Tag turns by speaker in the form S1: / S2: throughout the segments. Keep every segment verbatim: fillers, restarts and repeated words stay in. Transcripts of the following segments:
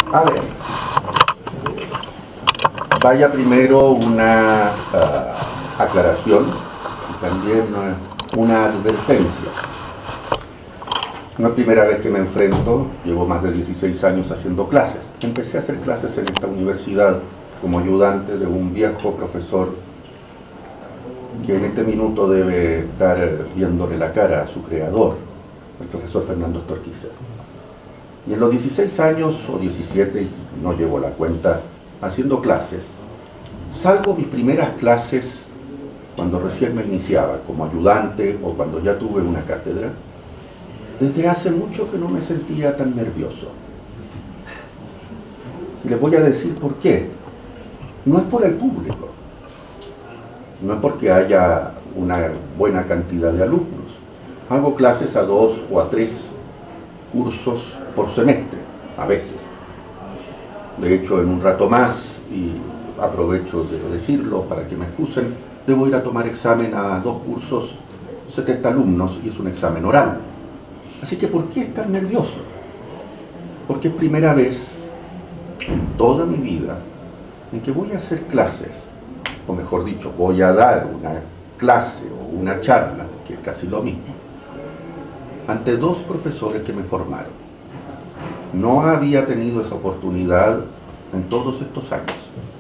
S1: A ver, vaya primero una uh, aclaración y también uh, una advertencia. No es primera vez que me enfrento, llevo más de dieciséis años haciendo clases. Empecé a hacer clases en esta universidad como ayudante de un viejo profesor que en este minuto debe estar viéndole la cara a su creador, el profesor Fernando Storquiza. Y en los dieciséis años, o diecisiete, no llevo la cuenta, haciendo clases, salvo mis primeras clases cuando recién me iniciaba como ayudante o cuando ya tuve una cátedra, desde hace mucho que no me sentía tan nervioso. Y les voy a decir por qué. No es por el público, no es porque haya una buena cantidad de alumnos. Hago clases a dos o a tres cursos por semestre, a veces. De hecho, en un rato más, y aprovecho de decirlo para que me excusen, debo ir a tomar examen a dos cursos, setenta alumnos, y es un examen oral. Así que, ¿por qué estar nervioso? Porque es primera vez en toda mi vida en que voy a hacer clases, o mejor dicho, voy a dar una clase o una charla, que es casi lo mismo, ante dos profesores que me formaron. No había tenido esa oportunidad en todos estos años.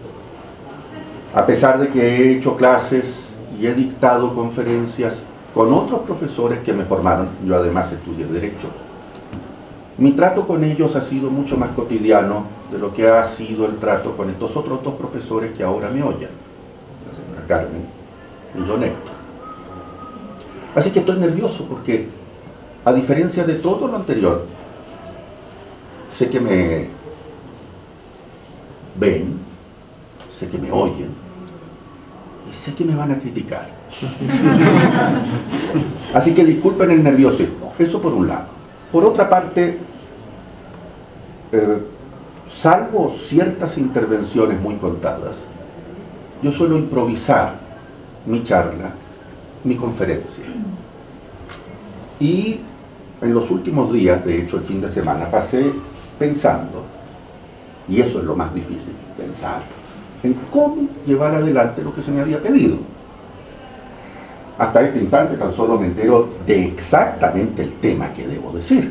S1: A pesar de que he hecho clases y he dictado conferencias con otros profesores que me formaron, yo además estudié Derecho, mi trato con ellos ha sido mucho más cotidiano de lo que ha sido el trato con estos otros dos profesores que ahora me oyen, la señora Carmen y don Héctor. Así que estoy nervioso porque, a diferencia de todo lo anterior, sé que me ven, sé que me oyen y sé que me van a criticar. Así que disculpen el nerviosismo, eso por un lado. Por otra parte, eh, salvo ciertas intervenciones muy contadas, yo suelo improvisar mi charla, mi conferencia. Y en los últimos días, de hecho el fin de semana, pasé pensando, y eso es lo más difícil, pensar, en cómo llevar adelante lo que se me había pedido. Hasta este instante tan solo me entero de exactamente el tema que debo decir.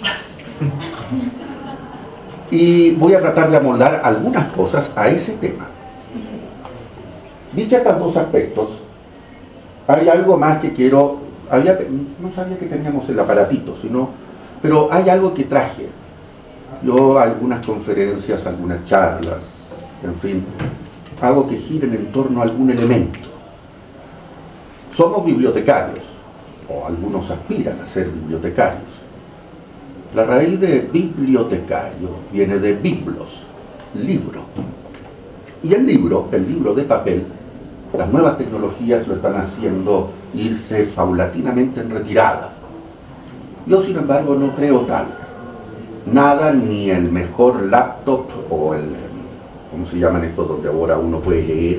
S1: Y voy a tratar de amoldar algunas cosas a ese tema. Dicha estos dos aspectos, hay algo más que quiero... Había, no sabía que teníamos el aparatito, sino, pero hay algo que traje. Yo algunas conferencias, algunas charlas, en fin, hago que giren en torno a algún elemento. Somos bibliotecarios, o algunos aspiran a ser bibliotecarios. La raíz de bibliotecario viene de biblos, libro. Y el libro, el libro de papel, las nuevas tecnologías lo están haciendo irse paulatinamente en retirada. Yo, sin embargo, no creo tal. Nada, ni el mejor laptop o el, ¿cómo se llaman estos donde ahora uno puede leer?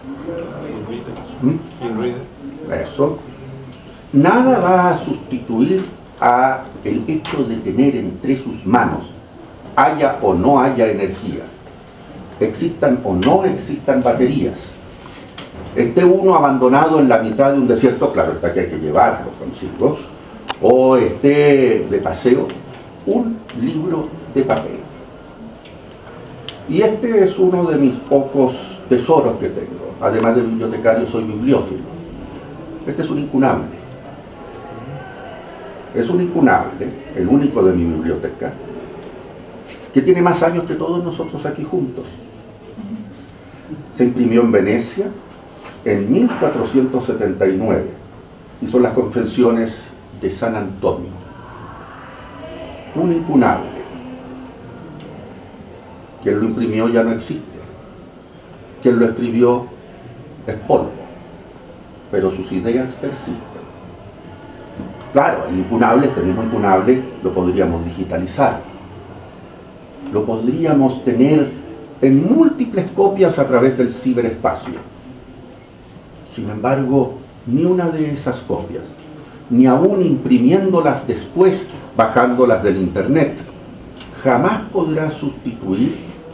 S1: ¿Mm? Eso, nada va a sustituir a el hecho de tener entre sus manos, haya o no haya energía, existan o no existan baterías, esté uno abandonado en la mitad de un desierto, claro está que hay que llevarlo consigo, o esté de paseo, un libro de papel. Y este es uno de mis pocos tesoros que tengo. Además de bibliotecario, soy bibliófilo. Este es un incunable. Es un incunable, el único de mi biblioteca, que tiene más años que todos nosotros aquí juntos. Se imprimió en Venecia en mil cuatrocientos setenta y nueve y son las Confesiones de San Antonio. Un incunable. Quien lo imprimió ya no existe. Quien lo escribió es polvo, pero sus ideas persisten. Claro, el incunable, este mismo incunable, lo podríamos digitalizar. Lo podríamos tener en múltiples copias a través del ciberespacio. Sin embargo, ni una de esas copias, ni aún imprimiéndolas después, bajándolas del internet, jamás podrá sustituir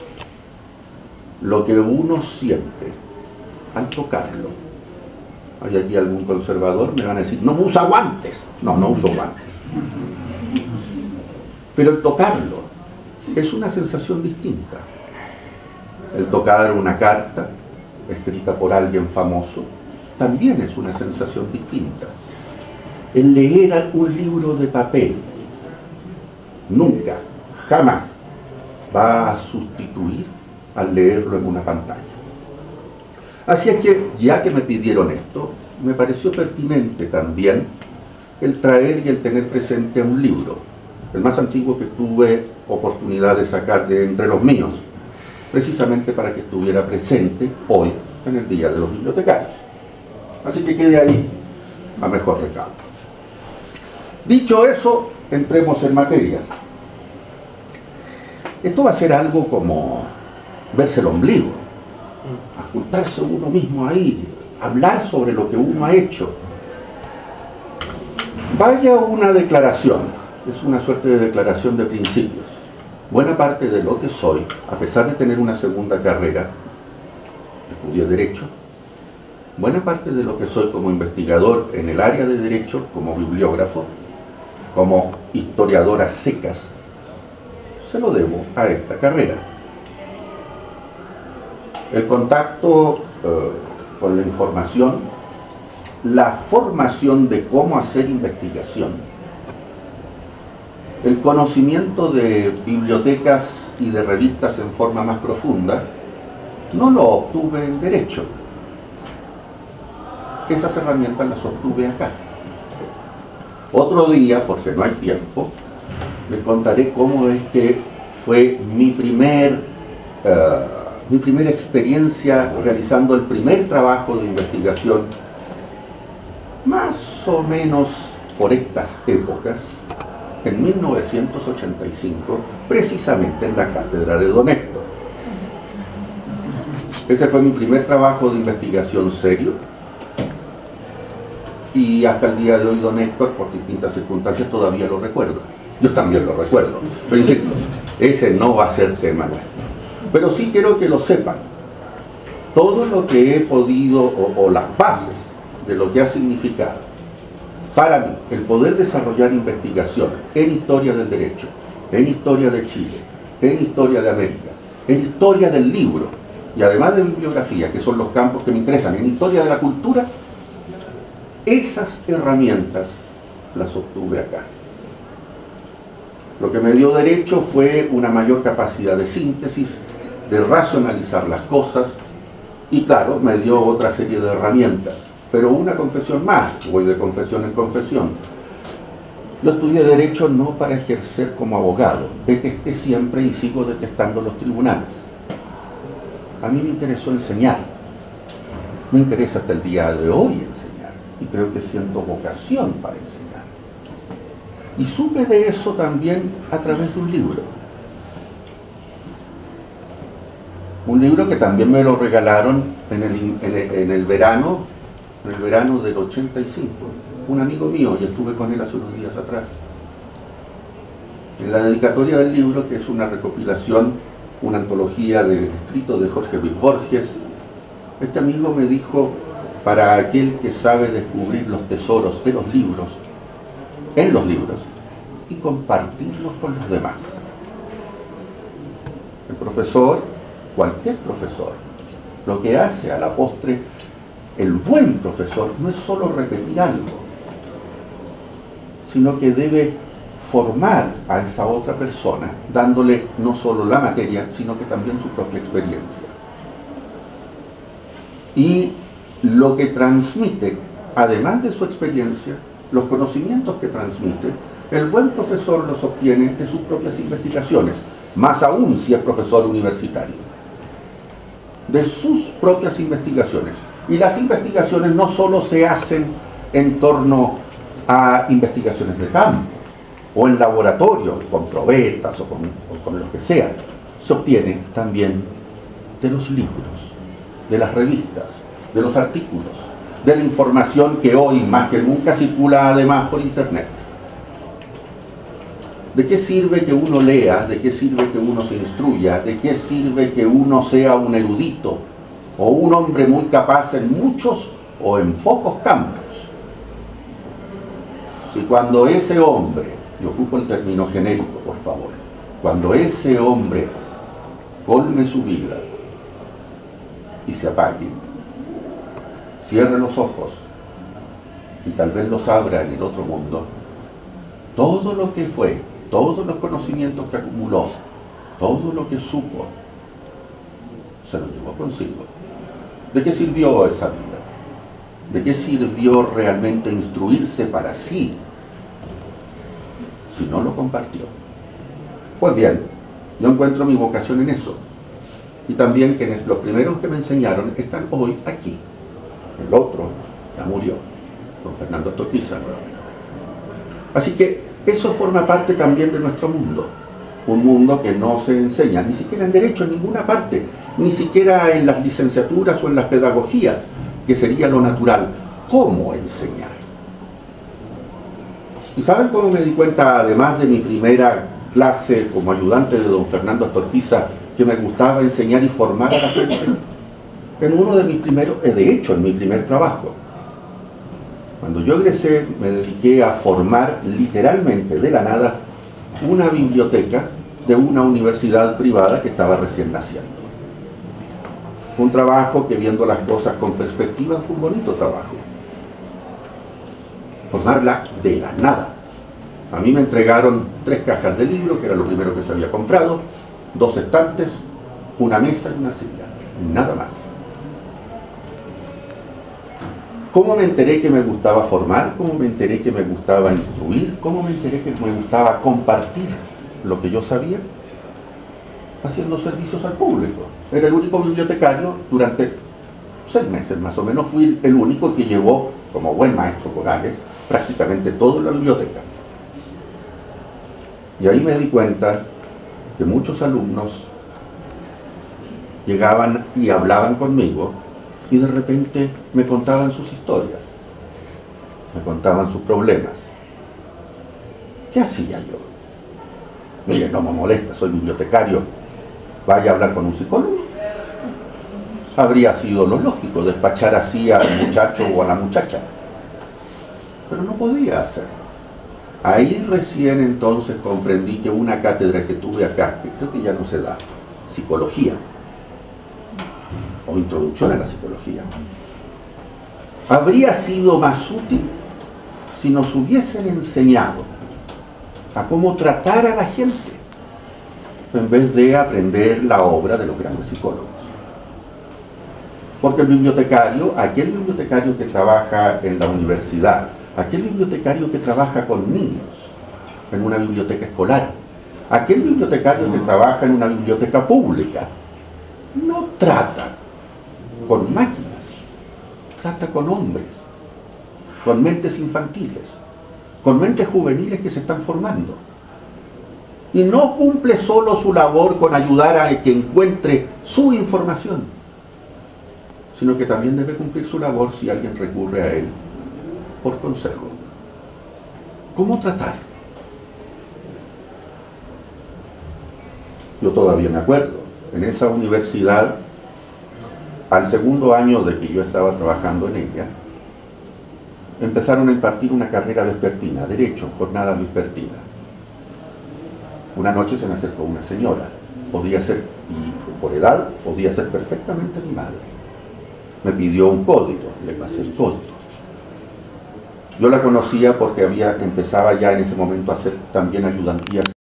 S1: lo que uno siente al tocarlo. Hay aquí algún conservador, me van a decir, no usa guantes. No, no uso guantes. Pero el tocarlo es una sensación distinta. El tocar una carta escrita por alguien famoso también es una sensación distinta. El leer un libro de papel nunca, jamás va a sustituir al leerlo en una pantalla. Así es que, ya que me pidieron esto, me pareció pertinente también el traer y el tener presente un libro, el más antiguo que tuve oportunidad de sacar de entre los míos, precisamente para que estuviera presente hoy en el Día de los Bibliotecarios. Así que quede ahí a mejor recaudo. Dicho eso, entremos en materia. Esto va a ser algo como verse el ombligo, ocultarse uno mismo ahí, hablar sobre lo que uno ha hecho. Vaya una declaración, es una suerte de declaración de principios. Buena parte de lo que soy, a pesar de tener una segunda carrera, estudié Derecho, buena parte de lo que soy como investigador en el área de Derecho, como bibliógrafo, como historiador a secas, se lo debo a esta carrera. El contacto eh, con la información, la formación de cómo hacer investigación, el conocimiento de bibliotecas y de revistas en forma más profunda, no lo obtuve en Derecho. Esas herramientas las obtuve acá. Otro día, porque no hay tiempo, les contaré cómo es que fue mi primer, uh, mi primera experiencia realizando el primer trabajo de investigación, más o menos por estas épocas, en mil novecientos ochenta y cinco, precisamente en la cátedra de Don Héctor. Ese fue mi primer trabajo de investigación serio, y hasta el día de hoy Don Héctor, por distintas circunstancias, todavía lo recuerda. Yo también lo recuerdo, pero insisto, ese no va a ser tema nuestro. Pero sí quiero que lo sepan. Todo lo que he podido, o, o las bases de lo que ha significado para mí el poder desarrollar investigación en historia del derecho, en historia de Chile, en historia de América, en historia del libro, y además de bibliografía, que son los campos que me interesan, en historia de la cultura, esas herramientas las obtuve acá. Lo que me dio Derecho fue una mayor capacidad de síntesis, de racionalizar las cosas, y claro, me dio otra serie de herramientas. Pero una confesión más, voy de confesión en confesión. Yo estudié Derecho no para ejercer como abogado, detesté siempre y sigo detestando los tribunales. A mí me interesó enseñar, me interesa hasta el día de hoy enseñar, y creo que siento vocación para enseñar. Y supe de eso también a través de un libro. Un libro que también me lo regalaron en el, en el, en el verano, en el verano del ochenta y cinco. Un amigo mío, y estuve con él hace unos días atrás. En la dedicatoria del libro, que es una recopilación, una antología de escritos de Jorge Luis Borges, este amigo me dijo, para aquel que sabe descubrir los tesoros de los libros, en los libros, y compartirlos con los demás. El profesor, cualquier profesor, lo que hace a la postre, el buen profesor, no es solo repetir algo, sino que debe formar a esa otra persona, dándole no solo la materia, sino que también su propia experiencia. Y lo que transmite, además de su experiencia, los conocimientos que transmite, el buen profesor los obtiene de sus propias investigaciones, más aún si es profesor universitario, de sus propias investigaciones. Y las investigaciones no solo se hacen en torno a investigaciones de campo, o en laboratorio, con probetas o con, o con lo que sea, se obtiene también de los libros, de las revistas, de los artículos, de la información que hoy más que nunca circula además por internet. ¿De qué sirve que uno lea? ¿De qué sirve que uno se instruya? ¿De qué sirve que uno sea un erudito o un hombre muy capaz en muchos o en pocos campos? Si cuando ese hombre, y ocupo el término genérico, por favor, cuando ese hombre colme su vida y se apague, cierre los ojos y tal vez los abra en el otro mundo, todo lo que fue, todos los conocimientos que acumuló, todo lo que supo, se lo llevó consigo. ¿De qué sirvió esa vida? ¿De qué sirvió realmente instruirse para sí si no lo compartió? Pues bien, yo encuentro mi vocación en eso. Y también que los primeros que me enseñaron están hoy aquí. El otro ya murió, don Fernando Astorquiza nuevamente. Así que eso forma parte también de nuestro mundo. Un mundo que no se enseña, ni siquiera en derecho, en ninguna parte, ni siquiera en las licenciaturas o en las pedagogías, que sería lo natural. ¿Cómo enseñar? ¿Y saben cómo me di cuenta, además de mi primera clase como ayudante de don Fernando Astorquiza, que me gustaba enseñar y formar a la gente? En uno de mis primeros, de hecho, en mi primer trabajo. Cuando yo egresé, me dediqué a formar literalmente de la nada una biblioteca de una universidad privada que estaba recién naciendo. Un trabajo que, viendo las cosas con perspectiva, fue un bonito trabajo. Formarla de la nada. A mí me entregaron tres cajas de libros, que era lo primero que se había comprado, dos estantes, una mesa y una silla, nada más. ¿Cómo me enteré que me gustaba formar? ¿Cómo me enteré que me gustaba instruir? ¿Cómo me enteré que me gustaba compartir lo que yo sabía? Haciendo servicios al público. Era el único bibliotecario durante seis meses, más o menos. Fui el único que llevó, como buen maestro Corales, prácticamente todo en la biblioteca. Y ahí me di cuenta que muchos alumnos llegaban y hablaban conmigo y de repente me contaban sus historias, me contaban sus problemas. ¿Qué hacía yo? Mire, no me molesta, soy bibliotecario, vaya a hablar con un psicólogo. Habría sido lo lógico, despachar así al muchacho o a la muchacha, pero no podía hacerlo. Ahí recién entonces comprendí que una cátedra que tuve acá, que creo que ya no se da, psicología, o introducción a la psicología, habría sido más útil si nos hubiesen enseñado a cómo tratar a la gente, en vez de aprender la obra de los grandes psicólogos. Porque el bibliotecario, aquel bibliotecario que trabaja en la universidad, aquel bibliotecario que trabaja con niños en una biblioteca escolar, aquel bibliotecario que trabaja en una biblioteca pública, no trata con máquinas, trata con hombres, con mentes infantiles, con mentes juveniles que se están formando. Y no cumple solo su labor con ayudar a que encuentre su información, sino que también debe cumplir su labor si alguien recurre a él por consejo. ¿Cómo tratarlo? Yo todavía me acuerdo, en esa universidad, al segundo año de que yo estaba trabajando en ella, empezaron a impartir una carrera vespertina, derecho, jornada vespertina. Una noche se me acercó una señora, podía ser, y por edad, podía ser perfectamente mi madre. Me pidió un código, le pasé el código. Yo la conocía porque había, empezaba ya en ese momento a hacer también ayudantías